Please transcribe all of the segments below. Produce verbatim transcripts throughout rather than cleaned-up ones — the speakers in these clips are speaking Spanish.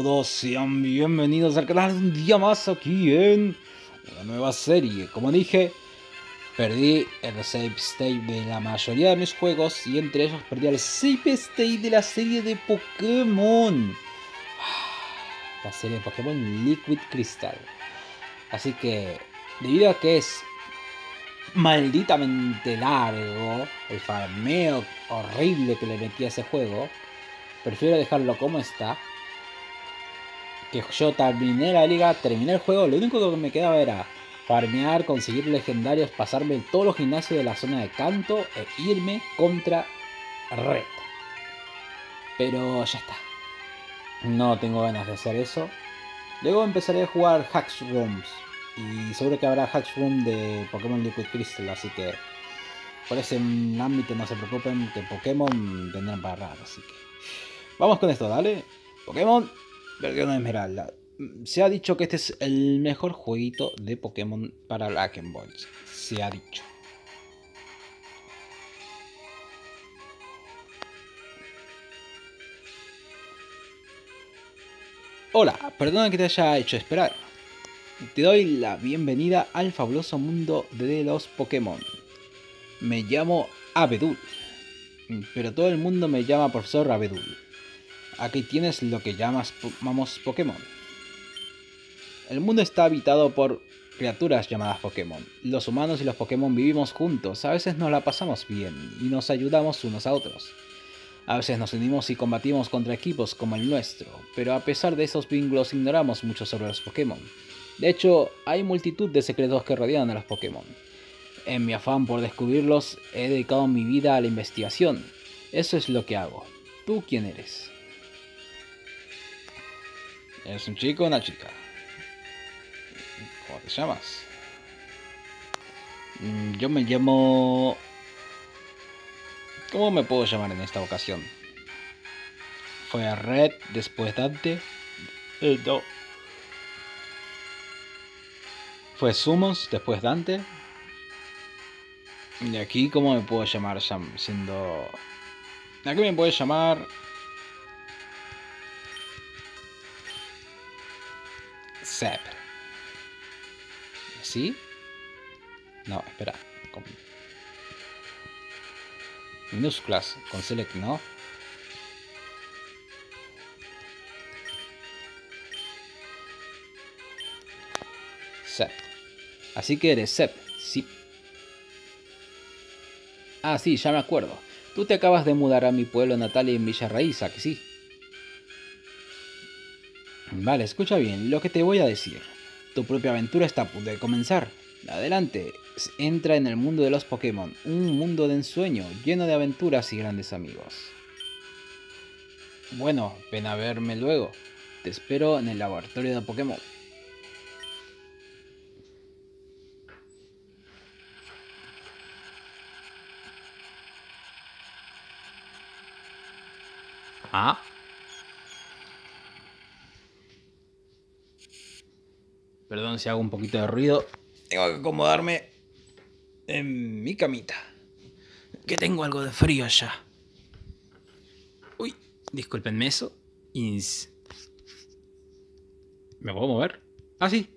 todos, sean bienvenidos al canal un día más aquí en una nueva serie. Como dije, perdí el save state de la mayoría de mis juegos y entre ellos perdí el save state de la serie de Pokémon. La serie de Pokémon Liquid Crystal. Así que, debido a que es malditamente largo el farmeo horrible que le metí a ese juego, prefiero dejarlo como está. Que yo terminé la liga, terminé el juego, lo único que me quedaba era farmear, conseguir legendarios, pasarme todos los gimnasios de la zona de Kanto e irme contra Red. Pero ya está. No tengo ganas de hacer eso. Luego empezaré a jugar Hacks Rooms. Y seguro que habrá Hacks Room de Pokémon Liquid Crystal, así que por ese ámbito no se preocupen, que Pokémon tendrán para rato, así que vamos con esto, dale. Pokémon versión Esmeralda. Se ha dicho que este es el mejor jueguito de Pokémon para la Game Boy. Se ha dicho. Hola, perdona que te haya hecho esperar. Te doy la bienvenida al fabuloso mundo de los Pokémon. Me llamo Abedul, pero todo el mundo me llama Profesor Abedul. Aquí tienes lo que llamamos Pokémon. El mundo está habitado por criaturas llamadas Pokémon. Los humanos y los Pokémon vivimos juntos, a veces nos la pasamos bien y nos ayudamos unos a otros. A veces nos unimos y combatimos contra equipos como el nuestro, pero a pesar de esos vínculos ignoramos mucho sobre los Pokémon. De hecho, hay multitud de secretos que rodean a los Pokémon. En mi afán por descubrirlos, he dedicado mi vida a la investigación. Eso es lo que hago. ¿Tú quién eres? ¿Eres un chico o una chica? ¿Cómo te llamas? Yo me llamo... ¿Cómo me puedo llamar en esta ocasión? Fue Red, después Dante... Eh, no. Fue Sumos, después Dante... Y aquí, ¿cómo me puedo llamar siendo...? Aquí me puedes llamar... Sep. ¿Sí? No, espera. Con minúsculas, con select, ¿no? Sep. Así que eres Sep, sí. Ah, sí, ya me acuerdo. Tú te acabas de mudar a mi pueblo natal en Villa Raíza, que sí. Vale, escucha bien lo que te voy a decir. Tu propia aventura está a punto de comenzar. Adelante, entra en el mundo de los Pokémon, un mundo de ensueño, lleno de aventuras y grandes amigos. Bueno, ven a verme luego. Te espero en el laboratorio de Pokémon. Ah. Perdón si hago un poquito de ruido. Tengo que acomodarme en mi camita, que tengo algo de frío ya. Uy, discúlpenme eso. Ins... ¿Me puedo mover? Ah, sí.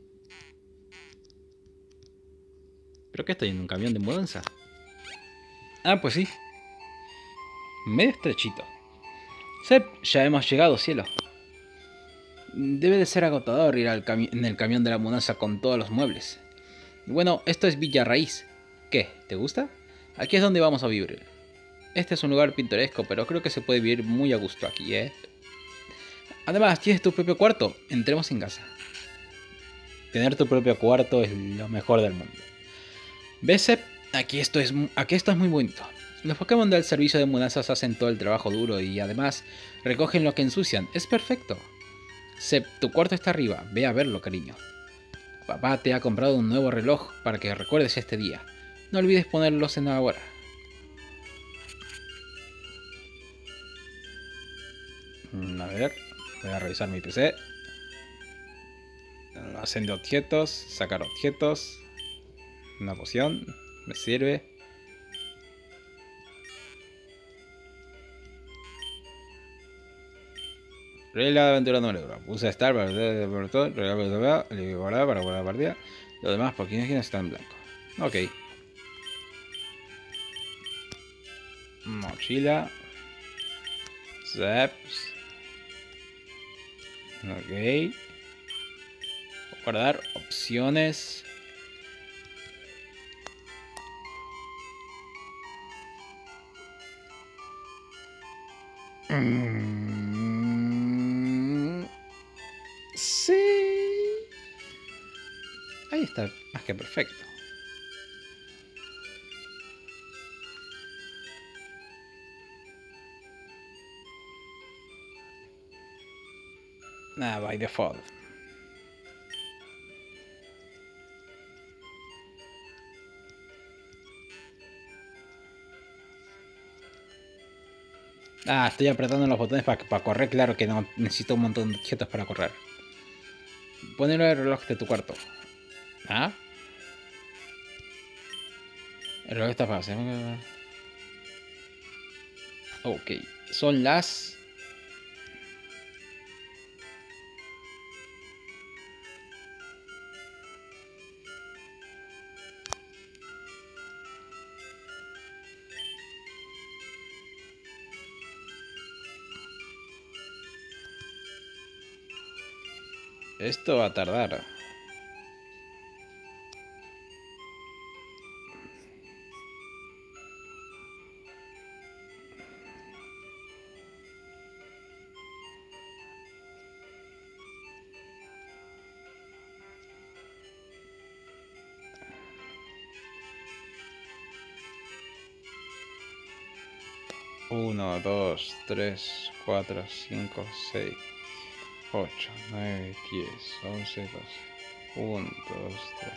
¿Pero qué estoy en un camión de mudanza? Ah, pues sí. Medio estrechito. Sep, ya hemos llegado, cielo. Debe de ser agotador ir al en el camión de la mudanza con todos los muebles. Bueno, esto es Villa Raíz. ¿Qué? ¿Te gusta? Aquí es donde vamos a vivir. Este es un lugar pintoresco, pero creo que se puede vivir muy a gusto aquí, ¿eh? Además, tienes tu propio cuarto. Entremos en casa. Tener tu propio cuarto es lo mejor del mundo. ¿Ves, Sep? Aquí esto es, aquí esto es muy bonito. Los Pokémon del servicio de mudanzas hacen todo el trabajo duro y además recogen lo que ensucian. Es perfecto. Sep, tu cuarto está arriba. Ve a verlo, cariño. Papá te ha comprado un nuevo reloj para que recuerdes este día. No olvides ponerlos en la hora. A ver, voy a revisar mi P C. Hacen de objetos, sacar objetos. Una poción, me sirve. Regla de aventura número uno. Pulsa Start para el todo. Regla de guardar para guardar la partida. Lo demás, por quienes están en blanco. Ok. Mochila. Zaps. Ok. Guardar opciones. Mm, sí. Ahí está, más que perfecto. Nada, by default. Ah, estoy apretando los botones para, para correr. Claro que no, necesito un montón de objetos para correr. Ponelo el reloj de tu cuarto. ¿Ah? El reloj está fácil. Ok, son las... Esto va a tardar. uno, dos, tres, cuatro, cinco, seis, ocho, nueve, diez, once, doce. uno, dos, tres.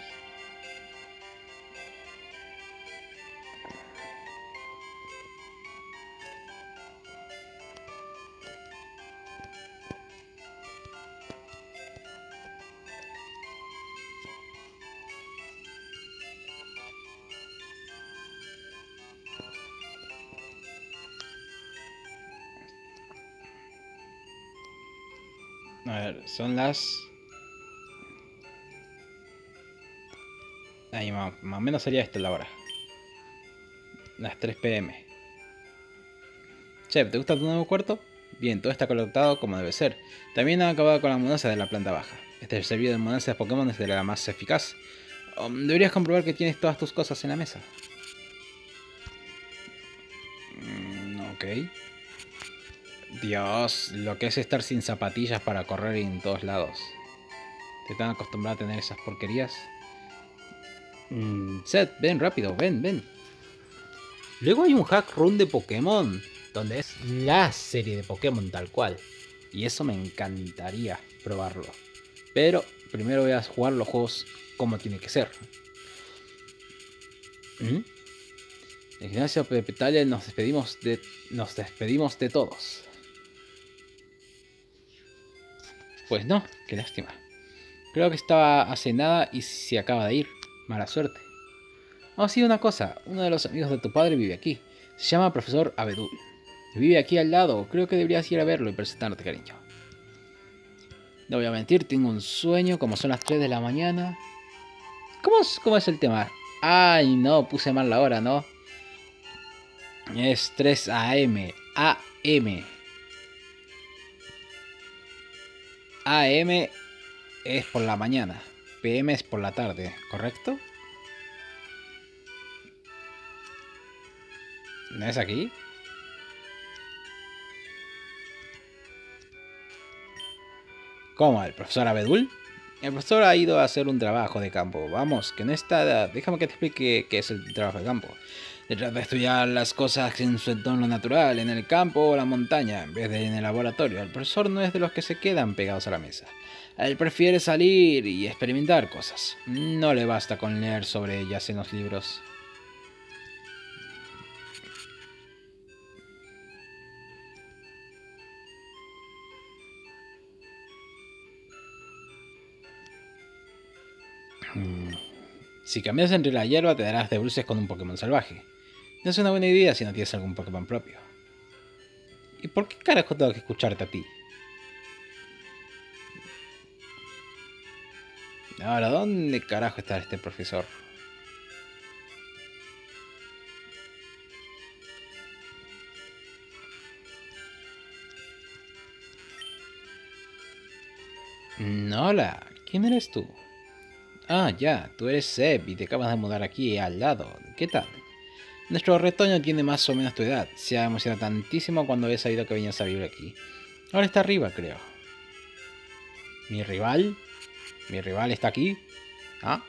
A ver, son las... Ahí más, más o menos sería esta la hora. Las tres pe eme. Chef, ¿te gusta tu nuevo cuarto? Bien, todo está conectado como debe ser. También ha acabado con la mudanza de la planta baja. Este servicio de mudanza de Pokémon es de la más eficaz. Um, deberías comprobar que tienes todas tus cosas en la mesa. Mm, ok. Dios, lo que es estar sin zapatillas para correr en todos lados. ¿Te están acostumbrado a tener esas porquerías? Mm, Seth, ven rápido, ven, ven. Luego hay un hack run de Pokémon, donde es la serie de Pokémon tal cual. Y eso me encantaría probarlo. Pero primero voy a jugar los juegos como tiene que ser. ¿Mm? En Gimnasio Petalia nos despedimos de. Nos despedimos de todos. Pues no, qué lástima. Creo que estaba hace nada y se acaba de ir. Mala suerte. Oh, sí, una cosa. Uno de los amigos de tu padre vive aquí. Se llama Profesor Abedul. Vive aquí al lado. Creo que deberías ir a verlo y presentarte, cariño. No voy a mentir, tengo un sueño como son las tres de la mañana. ¿Cómo es, cómo es el tema? Ay, no, puse mal la hora, ¿no? Es tres a eme. A eme. A eme es por la mañana. pe eme es por la tarde, ¿correcto? ¿No es aquí? ¿Cómo? ¿El profesor Abedul? El profesor ha ido a hacer un trabajo de campo. Vamos, que no está... Déjame que te explique qué es el trabajo de campo. Se trata de estudiar las cosas en su entorno natural, en el campo o la montaña, en vez de en el laboratorio. El profesor no es de los que se quedan pegados a la mesa. Él prefiere salir y experimentar cosas. No le basta con leer sobre ellas en los libros. Si cambias entre la hierba te darás de bruces con un Pokémon salvaje. No es una buena idea si no tienes algún Pokémon propio. ¿Y por qué carajo tengo que escucharte a ti? Ahora, ¿dónde carajo está este profesor? Mm, Hola, ¿quién eres tú? Ah, ya, tú eres Seb y te acabas de mudar aquí al lado. ¿Qué tal? Nuestro retoño tiene más o menos tu edad. Se ha emocionado tantísimo cuando he sabido que venías a vivir aquí. Ahora está arriba, creo. ¿Mi rival? ¿Mi rival está aquí? ¿Ah?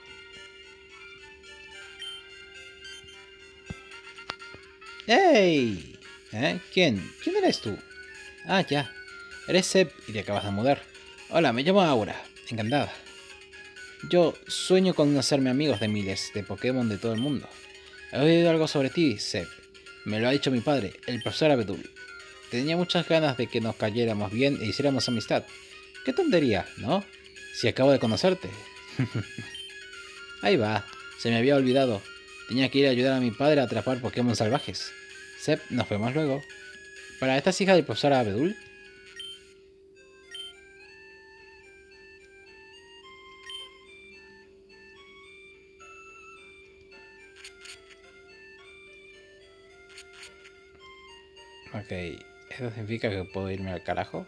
¡Ey! ¿Eh? ¿Quién? ¿Quién eres tú? Ah, ya. Eres Seb y te acabas de mudar. Hola, me llamo Aura. Encantada. Yo sueño con hacerme amigos de miles de Pokémon de todo el mundo. He oído algo sobre ti, Seb. Me lo ha dicho mi padre, el profesor Abedul. Tenía muchas ganas de que nos cayéramos bien e hiciéramos amistad. Qué tontería, ¿no? Si acabo de conocerte. Ahí va, se me había olvidado. Tenía que ir a ayudar a mi padre a atrapar Pokémon salvajes. Seb, nos vemos luego. ¿Para estas hijas del profesor Abedul? Ok, ¿eso significa que puedo irme al carajo?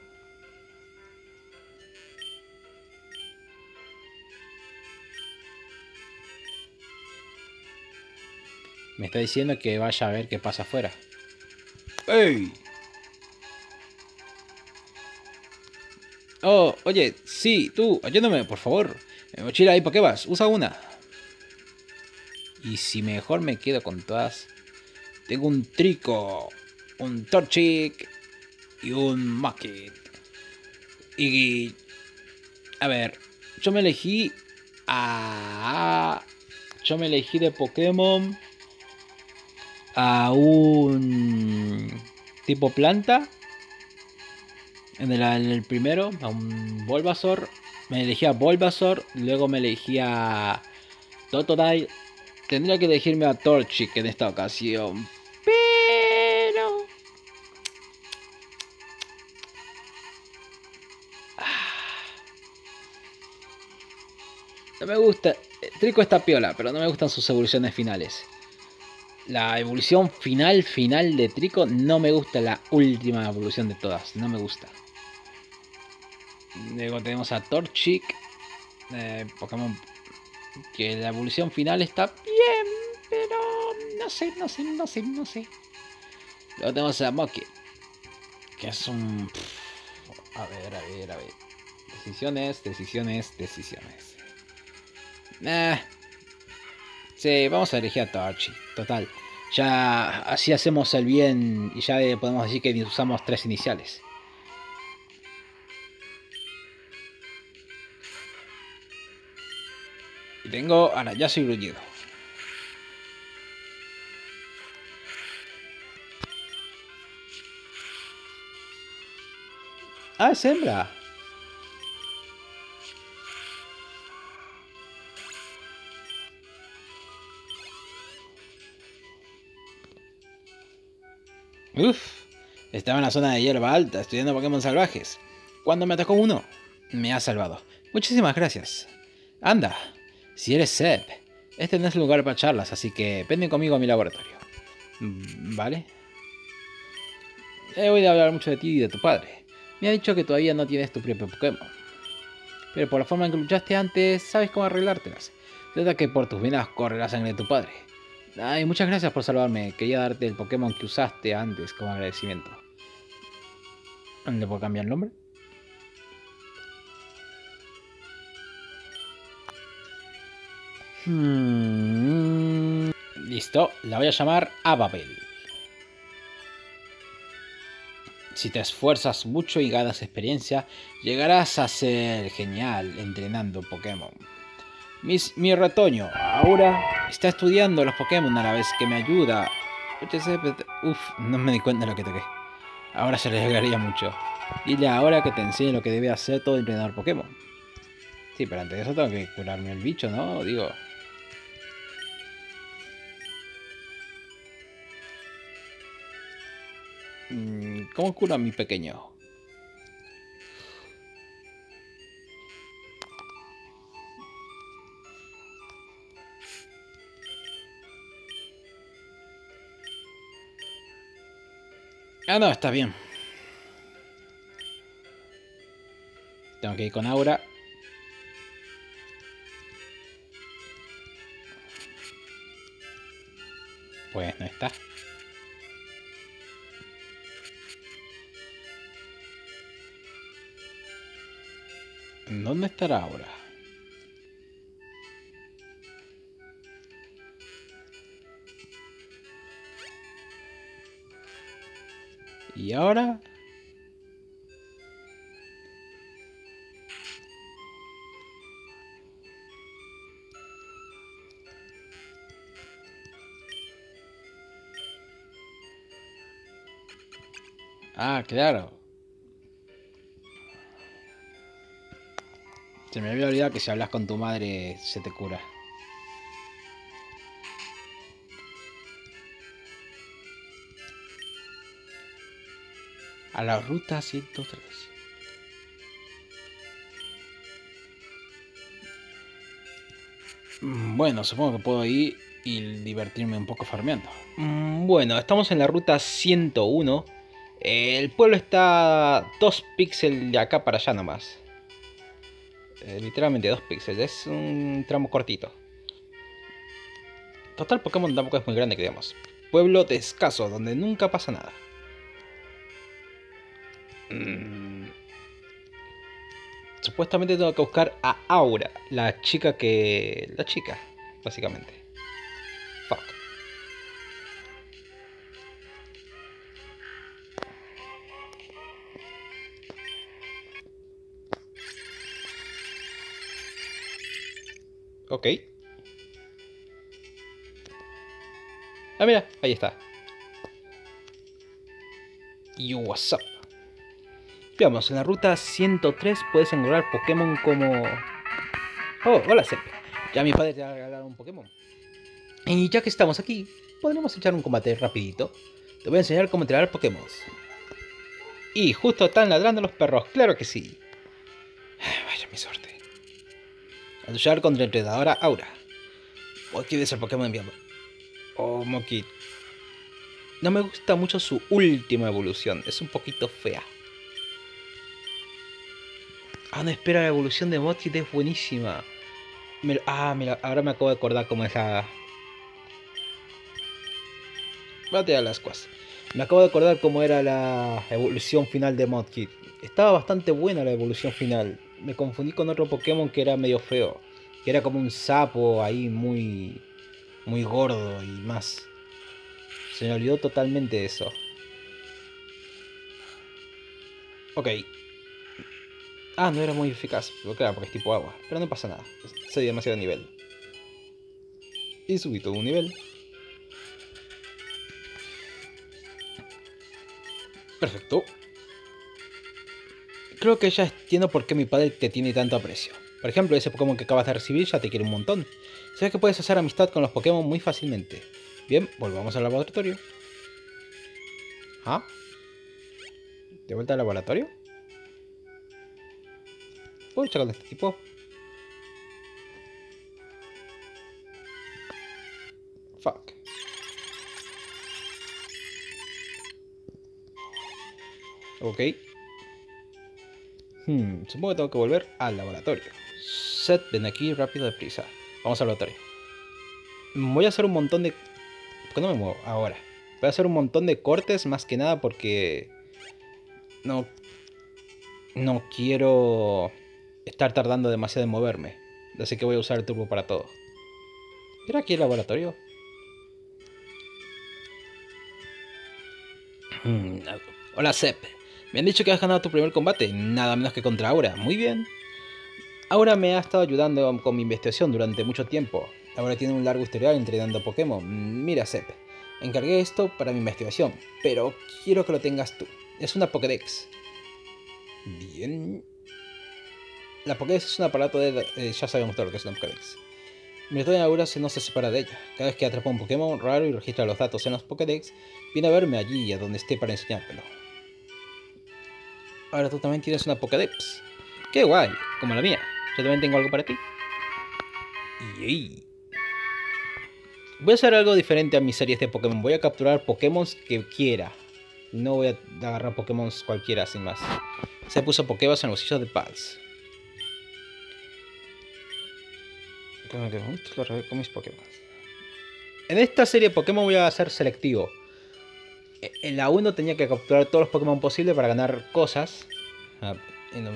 Me está diciendo que vaya a ver qué pasa afuera. ¡Ey! Oh, oye, sí, tú, ayúdame, por favor. Mi mochila hay Pokébas, usa una. Y si mejor me quedo con todas. Tengo un Trico, un Torchic y un Mudkip. Y... A ver, yo me elegí a... Yo me elegí de Pokémon a un tipo planta. En el, en el primero, a un Bulbasaur. Me elegí a Bulbasaur. Luego me elegí a Totodile. Tendría que elegirme a Torchic en esta ocasión. Pero... No me gusta. Trico está piola, pero no me gustan sus evoluciones finales. La evolución final, final de Trico, no me gusta la última evolución de todas. No me gusta. Luego tenemos a Torchic. Eh, Pokémon que la evolución final está bien, pero no sé, no sé, no sé, no sé. Luego tenemos a Mudkip, que es un... A ver, a ver, a ver. Decisiones, decisiones, decisiones. Eh, sí, vamos a elegir a Torchic. Total. Ya así hacemos el bien y ya podemos decir que usamos tres iniciales. Y tengo arañazo y gruñido. Ah, es hembra. Uf, estaba en la zona de hierba alta estudiando Pokémon salvajes. Cuando me atacó uno, me ha salvado. Muchísimas gracias. Anda, si eres Seb, este no es el lugar para charlas, así que ven conmigo a mi laboratorio. Mm, ¿Vale? He oído hablar mucho de ti y de tu padre. Me ha dicho que todavía no tienes tu propio Pokémon. Pero por la forma en que luchaste antes, sabes cómo arreglártelas. Trata que por tus venas corre la sangre de tu padre. Ay, muchas gracias por salvarme. Quería darte el Pokémon que usaste antes como agradecimiento. ¿Le puedo cambiar el nombre? Hmm, listo, la voy a llamar Ababel. Si te esfuerzas mucho y ganas experiencia, llegarás a ser genial entrenando Pokémon. Mis, mi retoño ahora está estudiando los Pokémon a la vez que me ayuda. Uf, no me di cuenta de lo que toqué. Ahora se le llegaría mucho. Dile ahora que te enseñe lo que debe hacer todo entrenador Pokémon. Sí, pero antes de eso tengo que curarme el bicho, ¿no? Digo... ¿Cómo curo a mi pequeño? Ah, no, está bien. Tengo que ir con Aura. Pues no está. ¿Dónde estará Aura? ¿Y ahora? Ah, claro. Se me había olvidado que si hablas con tu madre se te cura. A la ruta ciento tres. Bueno, supongo que puedo ir y divertirme un poco farmeando. Bueno, estamos en la ruta ciento uno. El pueblo está dos píxeles de acá para allá nomás. Eh, literalmente dos píxeles, es un tramo cortito. Total, Pokémon tampoco es muy grande que digamos. Pueblo de escaso, donde nunca pasa nada. Mm. Supuestamente tengo que buscar a Aura, la chica que... La chica, básicamente. Fuck. Ok. Ah, mira, ahí está. Yo, what's up? Veamos, en la ruta ciento tres puedes encontrar Pokémon como... Oh, hola Sep. Ya mi padre te ha regalado un Pokémon. Y ya que estamos aquí, podremos echar un combate rapidito. Te voy a enseñar cómo entrenar Pokémon. Y justo están ladrando los perros, claro que sí. Vaya mi suerte. A luchar contra la entrenadora Aura. Moki es el Pokémon enviado. Oh, Moki. No me gusta mucho su última evolución, es un poquito fea. Ah, no, espera, la evolución de Motkit es buenísima. Me, ah, mira, ahora me acabo de acordar cómo es la... Bate a las cosas. Me acabo de acordar cómo era la evolución final de Motkit. Estaba bastante buena la evolución final. Me confundí con otro Pokémon que era medio feo. Que era como un sapo ahí muy... Muy gordo y más. Se me olvidó totalmente eso. Ok. Ah, no era muy eficaz. Pero claro, porque es tipo agua. Pero no pasa nada. Soy demasiado nivel. Y subí todo un nivel. Perfecto. Creo que ya entiendo por qué mi padre te tiene tanto aprecio. Por ejemplo, ese Pokémon que acabas de recibir ya te quiere un montón. Sabes que puedes hacer amistad con los Pokémon muy fácilmente. Bien, volvamos al laboratorio. ¿Ah? ¿De vuelta al laboratorio? ¿Puedo luchar con este tipo? Fuck. Ok. Hmm, supongo que tengo que volver al laboratorio. Seth, ven aquí rápido, deprisa. Vamos al laboratorio. Voy a hacer un montón de... ¿Por qué no me muevo? Ahora. Voy a hacer un montón de cortes, más que nada porque... No... No quiero... estar tardando demasiado en moverme. Así que voy a usar el turbo para todo. ¿Era aquí el laboratorio? Hmm, hola, Sep. Me han dicho que has ganado tu primer combate, nada menos que contra Aura. Muy bien. Aura me ha estado ayudando con mi investigación durante mucho tiempo. Ahora tiene un largo historial entrenando Pokémon. Mira, Sep, encargué esto para mi investigación, pero quiero que lo tengas tú. Es una Pokédex. Bien. La Pokédex es un aparato de... Eh, ya sabemos todo lo que es una Pokédex. Mi método de Aura no se separa de ella. Cada vez que atrapa un Pokémon raro y registra los datos en los Pokédex, viene a verme allí a donde esté para enseñármelo. Ahora tú también tienes una Pokédex. ¡Qué guay! Como la mía. Yo también tengo algo para ti. Yay. Voy a hacer algo diferente a mis series de Pokémon. Voy a capturar Pokémon que quiera. No voy a agarrar Pokémon cualquiera sin más. Se puso Pokéball en el bolsillo de Pals. Con mis Pokémon. En esta serie de Pokémon voy a ser selectivo. En la uno tenía que capturar todos los Pokémon posibles para ganar cosas. Ah, no...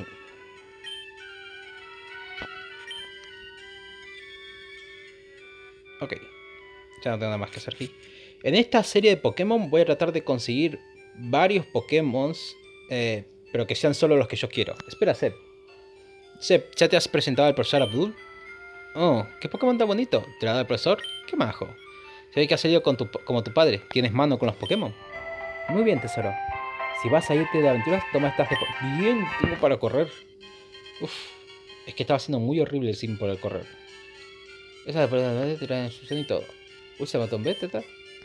Ok. Ya no tengo nada más que hacer aquí. En esta serie de Pokémon voy a tratar de conseguir varios Pokémon. Eh, pero que sean solo los que yo quiero. Espera, Seb. Seb, ¿ya te has presentado al profesor Abdul? Oh, qué Pokémon tan bonito. ¿Te lo ha dado el profesor? Qué majo. Se ve que has salido con tu, como tu padre. ¿Tienes mano con los Pokémon? Muy bien, tesoro. Si vas a irte de aventuras, toma estas de... Bien, tengo para correr. Uf, es que estaba siendo muy horrible sin poder correr. Esa de te traen instrucción y todo. Usa el botón B, teta.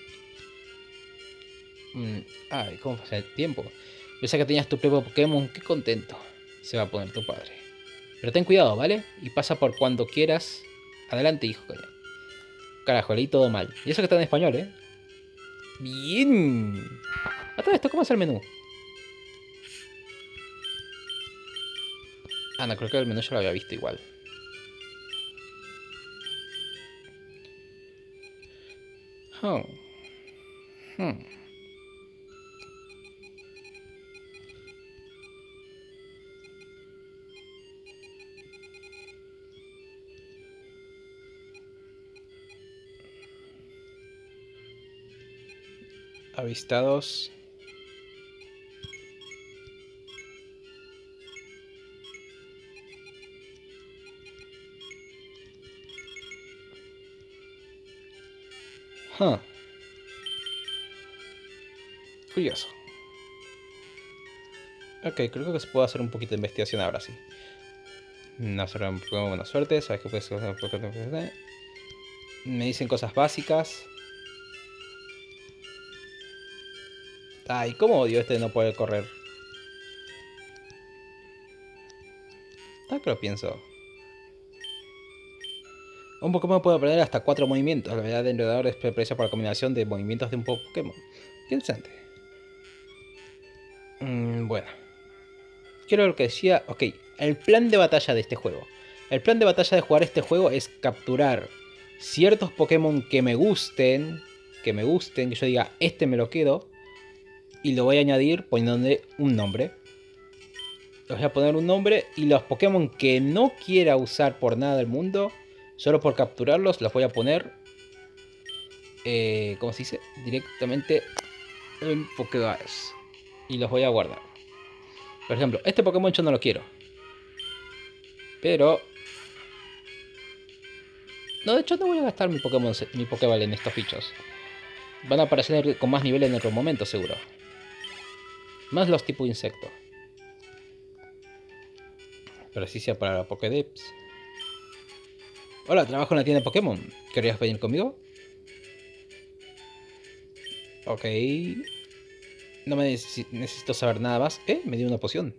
Mm, ay, cómo pasa el tiempo. Pensé que tenías tu propio Pokémon, qué contento. Se va a poner tu padre. Pero ten cuidado, ¿vale? Y pasa por cuando quieras. Adelante, hijo. Carajo, leí todo mal. Y eso que está en español, ¿eh? Bien. A todo esto, ¿cómo es el menú? Ah, no, creo que el menú yo lo había visto igual. Oh. Hmm. Avistados. Huh. Curioso. Ok, creo que se puede hacer un poquito de investigación ahora sí. No será un poco buena suerte. Sabes que puedes hacer un poco de... Me dicen cosas básicas. Ay, cómo odio este de no poder correr. Ah, que lo pienso. Un Pokémon puede aprender hasta cuatro movimientos. La habilidad de enredador es precia por la combinación de movimientos de un Pokémon. Qué interesante. Mm, bueno. Quiero lo que decía. Ok, el plan de batalla de este juego. El plan de batalla de jugar este juego es capturar ciertos Pokémon que me gusten. Que me gusten, que yo diga, este me lo quedo. Y lo voy a añadir poniéndole un nombre. Les voy a poner un nombre. Y los Pokémon que no quiera usar por nada del mundo, solo por capturarlos, los voy a poner... Eh, ¿Cómo se dice? Directamente en Pokéballs. Y los voy a guardar. Por ejemplo, este Pokémon yo no lo quiero. Pero... No, de hecho no voy a gastar mi Pokémon, mi Pokéball en estos bichos. Van a aparecer con más niveles en otro momento, seguro. Más los tipo insecto. Pero así sea para la Pokédex. Hola, trabajo en la tienda de Pokémon. ¿Querías venir conmigo? Ok. No me neces necesito saber nada más. Eh, me dio una poción.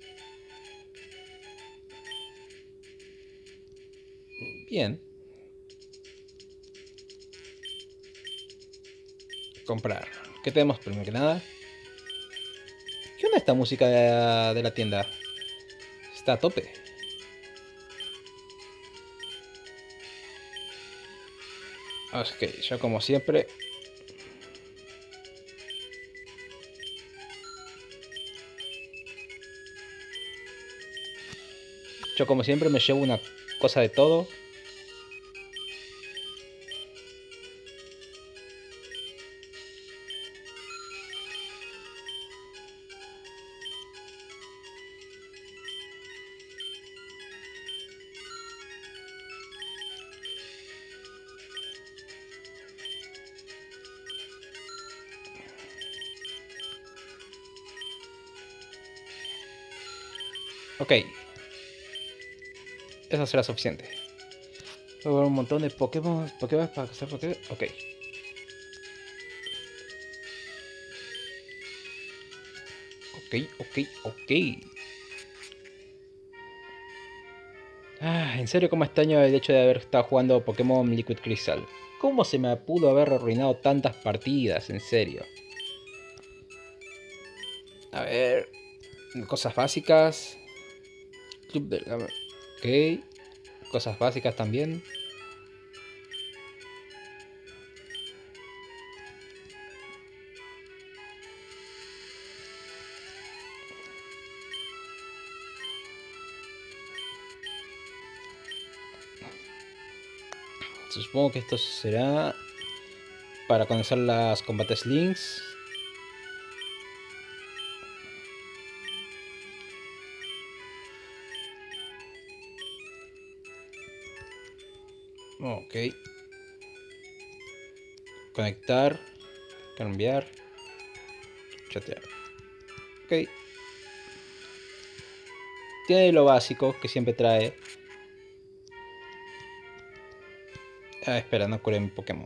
Bien. Comprar. ¿Qué tenemos primero que nada? ¿Qué onda esta música de la, de la tienda? Está a tope. Ok, yo como siempre... Yo como siempre me llevo una cosa de todo. Ok. Eso será suficiente. Voy a ver un montón de Pokémon. Pokémon para hacer Pokémon. Ok. Ok, ok, ok. Ah, en serio, cómo extraño el hecho de haber estado jugando Pokémon Liquid Crystal. ¿Cómo se me pudo haber arruinado tantas partidas? En serio. A ver. Cosas básicas. Club del Gamer. Ok. Cosas básicas también. Supongo que esto será para conocer las combates links. Ok. Conectar. Cambiar. Chatear. Ok. Tiene lo básico que siempre trae. Ah, espera, no curé mi Pokémon.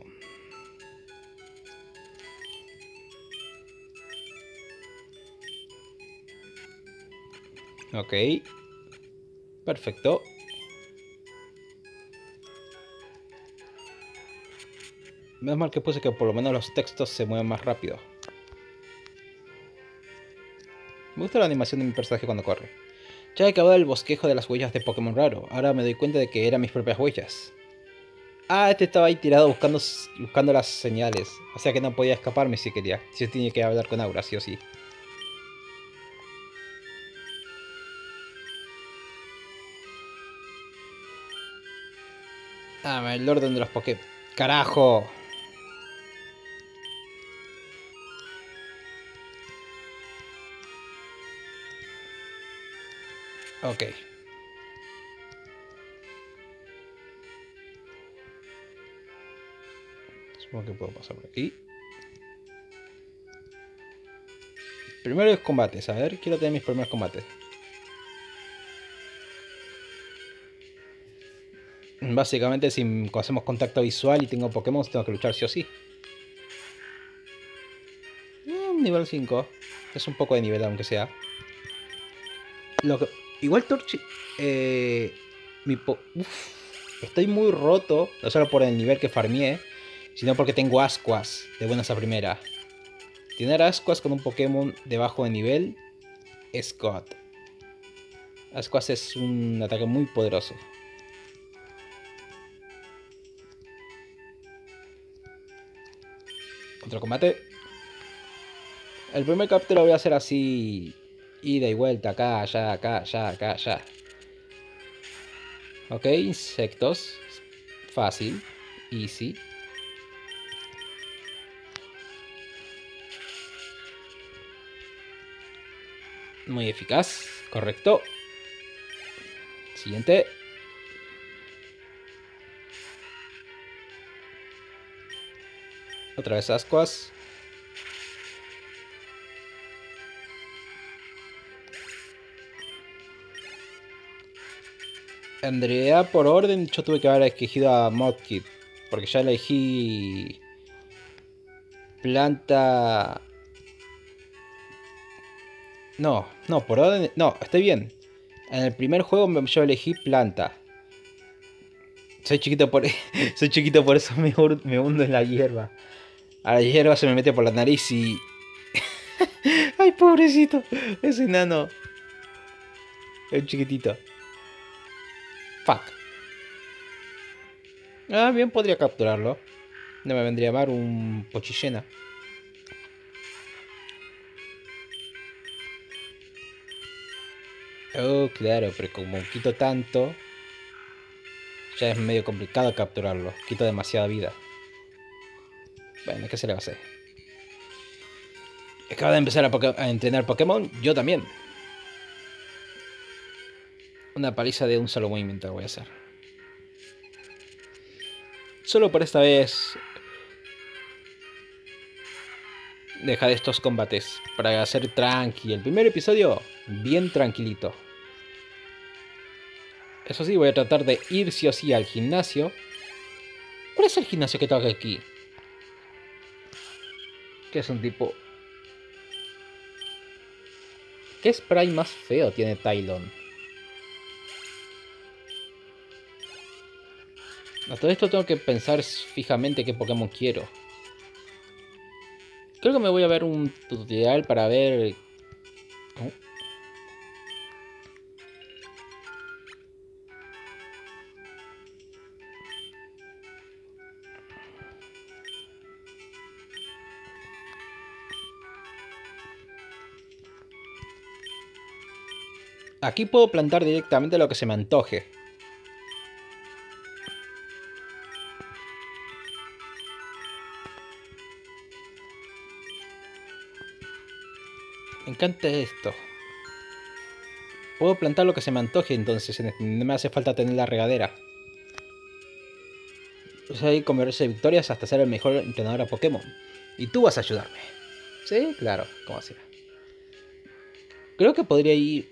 Ok. Perfecto. Menos mal que puse que por lo menos los textos se mueven más rápido. Me gusta la animación de mi personaje cuando corre. Ya he acabado el bosquejo de las huellas de Pokémon raro. Ahora me doy cuenta de que eran mis propias huellas. Ah, este estaba ahí tirado buscando, buscando las señales. O sea que no podía escaparme si quería. Si yo tenía que hablar con Aura, sí o sí. Ah, el orden de los Poké. ¡Carajo! Ok. Supongo que puedo pasar por aquí. Primero es combates. A ver, quiero tener mis primeros combates. Básicamente, si hacemos contacto visual y tengo Pokémon, tengo que luchar sí o sí. Eh, nivel cinco. Es un poco de nivel, aunque sea. Lo que... Igual Torchi... Eh... Mi po... Uf, estoy muy roto. No solo por el nivel que farmeé, sino porque tengo Ascuas de buenas a primera. Tener Ascuas con un Pokémon de bajo de nivel es God. Ascuas es un ataque muy poderoso. Otro combate. El primer capítulo lo voy a hacer así. Ida y vuelta, acá, allá, acá, allá, acá, allá. Ok, insectos. Fácil. Easy. Muy eficaz. Correcto. Siguiente. Otra vez Ascuas. En realidad, por orden, yo tuve que haber escogido a Modkit. Porque ya elegí... Planta... No, no, por orden... No, estoy bien. En el primer juego yo elegí planta. Soy chiquito por... Soy chiquito por eso me, me hundo en la hierba. A la hierba se me mete por la nariz y... Ay, pobrecito. Ese enano. Es chiquitito. Fuck. Ah, bien, podría capturarlo. No me vendría mal un Pochillena. Oh, claro, pero como quito tanto, ya es medio complicado capturarlo. Quito demasiada vida. Bueno, ¿qué se le va a hacer? Acaba de empezar a, a entrenar Pokémon. Yo también. Una paliza de un solo movimiento voy a hacer. Solo por esta vez dejar estos combates para hacer tranqui. El primer episodio, bien tranquilito. Eso sí, voy a tratar de ir sí o sí al gimnasio. ¿Cuál es el gimnasio que tengo aquí? Que es un tipo... ¿Qué spray más feo tiene Tylon? A todo esto tengo que pensar fijamente qué Pokémon quiero. Creo que me voy a ver un tutorial para ver Aquí puedo plantar directamente lo que se me antoje. Me encanta esto. Puedo plantar lo que se me antoje, entonces no me hace falta tener la regadera. Pues ahí comerse victorias hasta ser el mejor entrenador a Pokémon. Y tú vas a ayudarme. Sí, claro, como sea. Creo que podría ir...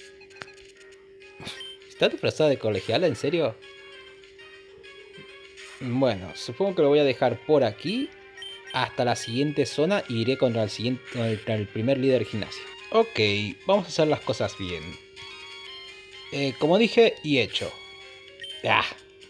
¿Está disfrazada de colegiala? ¿En serio? Bueno, supongo que lo voy a dejar por aquí hasta la siguiente zona y iré contra el, siguiente, contra el primer líder del gimnasio. Ok, vamos a hacer las cosas bien. Eh, como dije y hecho. Ah.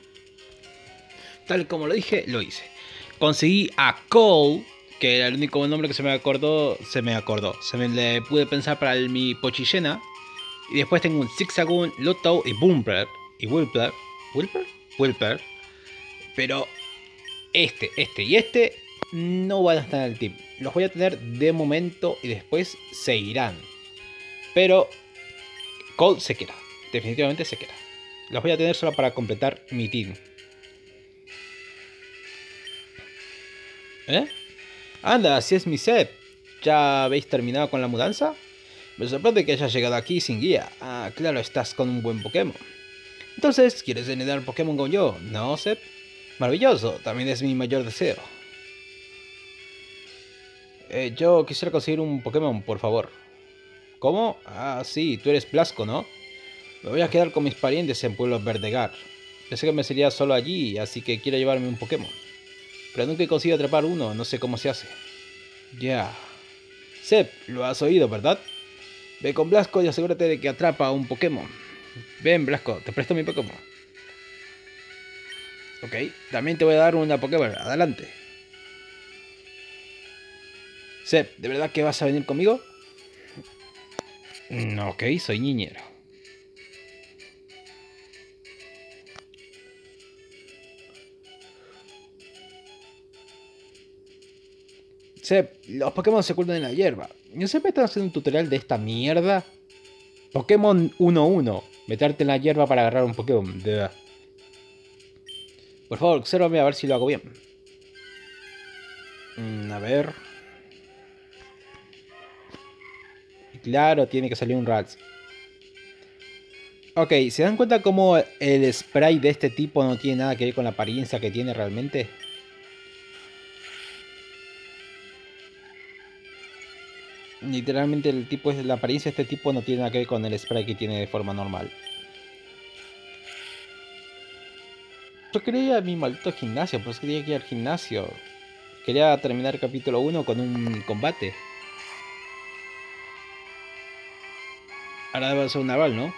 Tal como lo dije, lo hice. Conseguí a Cole, que era el único nombre que se me acordó. Se me acordó. Se me le pude pensar para el, mi Pochillena. Y después tengo un Zigzagoon, Lotto y Boomper. Y Wilper. ¿Wilper? Wilper. Pero este, este y este no van a estar en el team. Los voy a tener de momento y después se irán. Pero Cole se queda. Definitivamente se queda. Los voy a tener solo para completar mi team. ¿Eh? Anda, así es mi set. ¿Ya habéis terminado con la mudanza? Me sorprende que hayas llegado aquí sin guía. Ah, claro, estás con un buen Pokémon. Entonces, ¿quieres heredar Pokémon con yo? ¿No, Sep? Maravilloso, también es mi mayor deseo. Eh, yo quisiera conseguir un Pokémon, por favor. ¿Cómo? Ah, sí, tú eres Blasco, ¿no? Me voy a quedar con mis parientes en Pueblo Verdegar. Pensé que me sería solo allí, así que quiero llevarme un Pokémon. Pero nunca he conseguido atrapar uno, no sé cómo se hace. Ya. Yeah. Sep, lo has oído, ¿verdad? Ve con Blasco y asegúrate de que atrapa a un Pokémon. Ven, Blasco, te presto mi Pokémon. Ok, también te voy a dar una Pokémon, adelante. Sep, ¿de verdad que vas a venir conmigo? Mm, ok, soy niñero. Sep, los Pokémon se ocultan en la hierba. ¿No se me están haciendo un tutorial de esta mierda? Pokémon uno uno. Meterte en la hierba para agarrar un Pokémon. De... Por favor, obsérvame a ver si lo hago bien. Mm, a ver. Claro, tiene que salir un Ralts. Ok, ¿se dan cuenta cómo el spray de este tipo no tiene nada que ver con la apariencia que tiene realmente? Literalmente el tipo es la apariencia de este tipo no tiene nada que ver con el spray que tiene de forma normal. Yo quería ir a mi maldito gimnasio, pues quería ir al gimnasio. Quería terminar el capítulo uno con un combate. Ahora debe ser un naval, ¿no?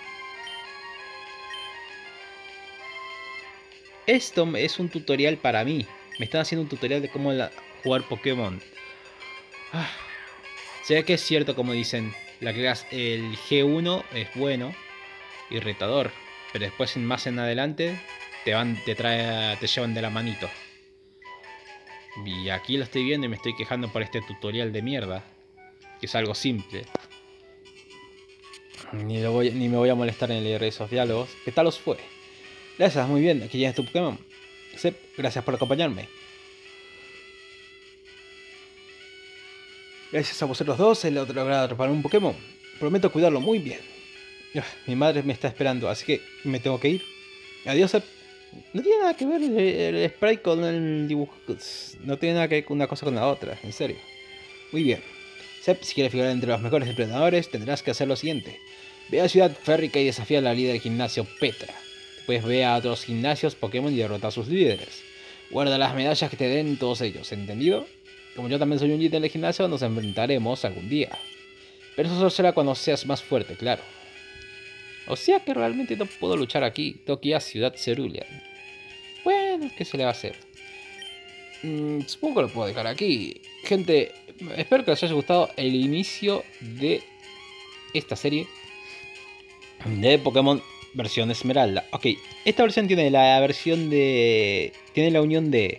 Esto es un tutorial para mí. Me están haciendo un tutorial de cómo la, jugar Pokémon. Ah, se ve que es cierto como dicen. La clase, el G uno es bueno y retador. Pero después más en adelante te van, te trae, te llevan de la manito. Y aquí lo estoy viendo y me estoy quejando por este tutorial de mierda. Que es algo simple. Ni, lo voy, ni me voy a molestar en leer esos diálogos. ¿Qué tal os fue? Gracias, muy bien. Aquí ya es tu Pokémon. Sep, gracias por acompañarme. Gracias a vosotros dos he logrado atrapar un Pokémon. Prometo cuidarlo muy bien. Mi madre me está esperando, así que me tengo que ir. Adiós, Sep. No tiene nada que ver el, el spray con el dibujo. No tiene nada que ver una cosa con la otra, en serio. Muy bien. Sep, si quieres figurar entre los mejores entrenadores, tendrás que hacer lo siguiente. Ve a Ciudad Férrica y desafía a la líder del gimnasio Petra. Después ve a otros gimnasios Pokémon y derrota a sus líderes. Guarda las medallas que te den todos ellos, ¿entendido? Como yo también soy un líder del gimnasio, nos enfrentaremos algún día. Pero eso solo será cuando seas más fuerte, claro. O sea que realmente no puedo luchar aquí. Tengo que ir a Ciudad Cerulean. Bueno, ¿qué se le va a hacer? Mm, supongo que lo puedo dejar aquí. Gente, espero que les haya gustado el inicio de esta serie de Pokémon versión Esmeralda. Ok, esta versión tiene la versión de... Tiene la unión de...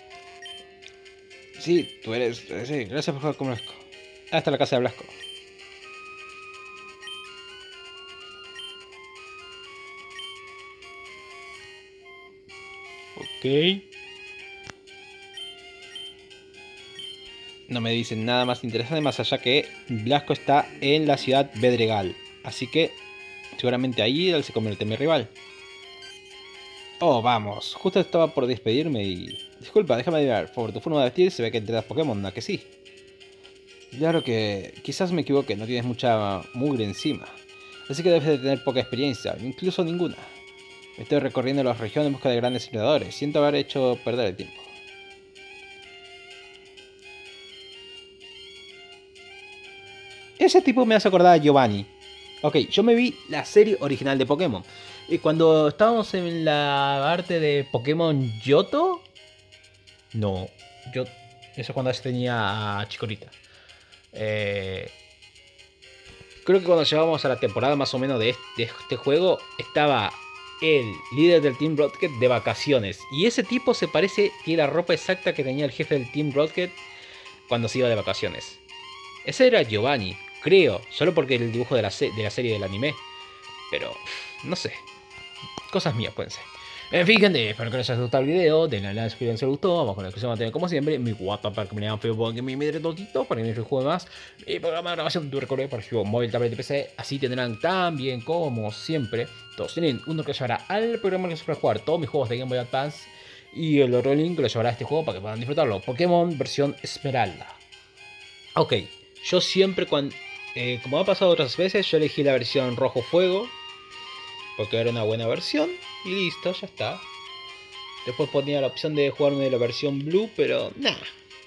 Sí, tú eres... Sí, gracias por jugar con Blasco. Hasta la casa de Blasco. No me dicen nada más interesante más allá que Blasco está en la ciudad Bedregal. Así que seguramente ahí él se convierte en mi rival. Oh, vamos. Justo estaba por despedirme y... Disculpa, déjame adivinar. Por tu forma de vestir se ve que entrenas Pokémon, ¿no que sí? Claro que quizás me equivoque, no tienes mucha mugre encima. Así que debes de tener poca experiencia, incluso ninguna. Estoy recorriendo las regiones en busca de grandes entrenadores. Siento haber hecho perder el tiempo. Ese tipo me hace acordar a Giovanni. Ok, yo me vi la serie original de Pokémon. Y cuando estábamos en la arte de Pokémon Yoto... No, yo... Eso es cuando tenía a Chikorita. Eh... Creo que cuando llegamos a la temporada más o menos de este, de este juego, estaba el líder del Team Rocket de vacaciones. Y ese tipo se parece, tiene la ropa exacta que tenía el jefe del Team Rocket cuando se iba de vacaciones. Ese era Giovanni, creo, solo porque el dibujo de la, de la serie del anime. Pero, no sé, cosas mías pueden ser. En fin, gente, espero que les haya gustado el video. Denle a like si les gustó. Vamos con la descripción, mantener como siempre. Mi WhatsApp para que me lean Facebook, que me medre todito para que me juegue más. Mi programa de grabación de recorrido para archivo móvil, tablet y P C. Así tendrán también, como siempre, todos tienen uno que llevará al programa que se puede jugar todos mis juegos de Game Boy Advance. Y el otro link que les llevará a este juego para que puedan disfrutarlo. Pokémon versión Esmeralda. Ok, yo siempre cuando... Eh, como ha pasado otras veces, yo elegí la versión Rojo Fuego. Porque era una buena versión. Y listo, ya está. Después ponía la opción de jugarme la versión Blue, pero nada.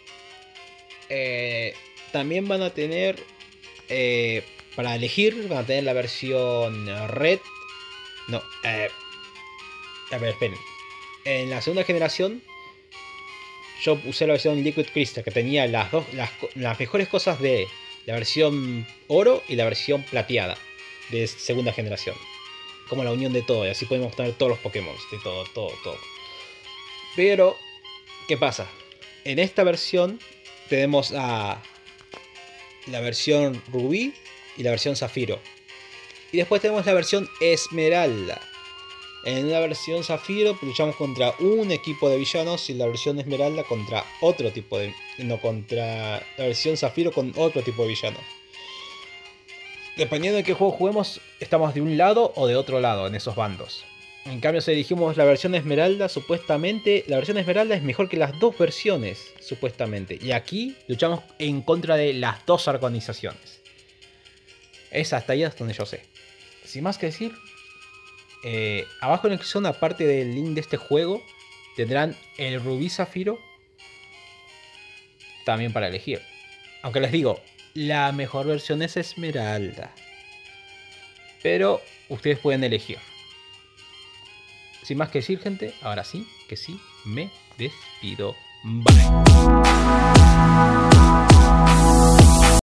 Eh, también van a tener... Eh, para elegir, van a tener la versión Red. No, eh, a ver, esperen. En la segunda generación, yo usé la versión Liquid Crystal, que tenía las, dos, las, las mejores cosas de la versión Oro y la versión Plateada de segunda generación. Como la unión de todo, y así podemos tener todos los Pokémon, de todo, todo, todo. Pero, ¿qué pasa? En esta versión tenemos a la versión Rubí y la versión Zafiro. Y después tenemos la versión Esmeralda. En la versión Zafiro luchamos contra un equipo de villanos y la versión Esmeralda contra otro tipo de... No, contra la versión Zafiro con otro tipo de villanos. Dependiendo de qué juego juguemos, estamos de un lado o de otro lado en esos bandos. En cambio, si elegimos la versión Esmeralda, supuestamente la versión Esmeralda es mejor que las dos versiones, supuestamente. Y aquí luchamos en contra de las dos organizaciones. Es hasta ahí hasta donde yo sé. Sin más que decir, eh, abajo en la descripción, aparte del link de este juego, tendrán el Rubí Zafiro también para elegir. Aunque les digo, la mejor versión es Esmeralda. Pero ustedes pueden elegir. Sin más que decir, gente, ahora sí, que sí, me despido. Bye.